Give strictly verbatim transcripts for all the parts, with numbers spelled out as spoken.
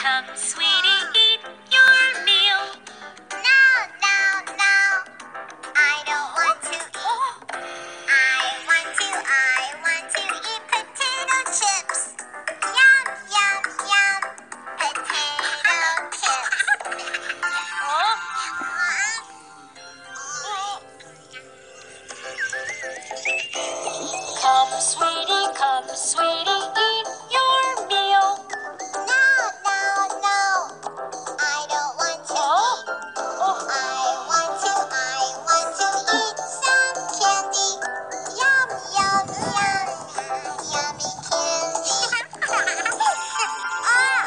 come, sweetie, eat your meal. No, no, no, I don't want to eat. I want to, I want to eat potato chips. Yum, yum, yum, potato chips. Come, sweetie, come, sweetie, eat your meal. No, no, no, I don't want to eat. I want to, I want to eat some candy. Yum, yum, yum, yummy candy. Ah,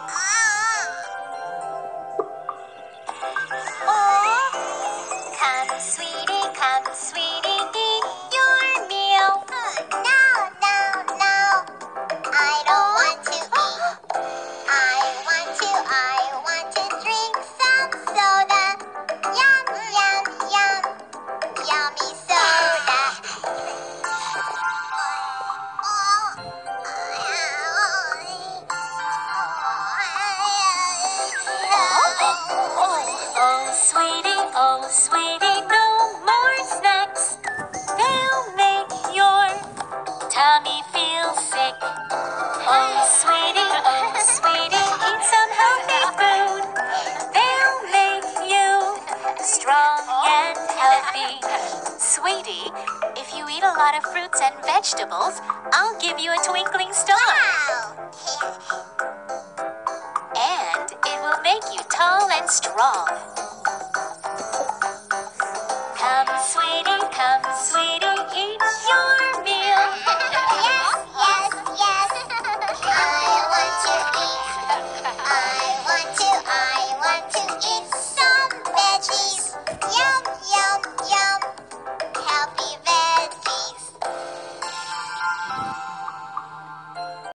Oh, come, sweetie, come, sweetie, eat your meal. No, no, no, I don't want to eat. I want to, I want to drink some soda. Yum, yum, yum, yummy soda. Oh, sweetie, oh, sweetie, no more snacks. They'll make your tummy feel sick. Oh, sweetie, oh, sweetie, eat some healthy food. They'll make you strong and healthy. Sweetie, if you eat a lot of fruits and vegetables, I'll give you a twinkling star. Wow. And it will make you tall and strong.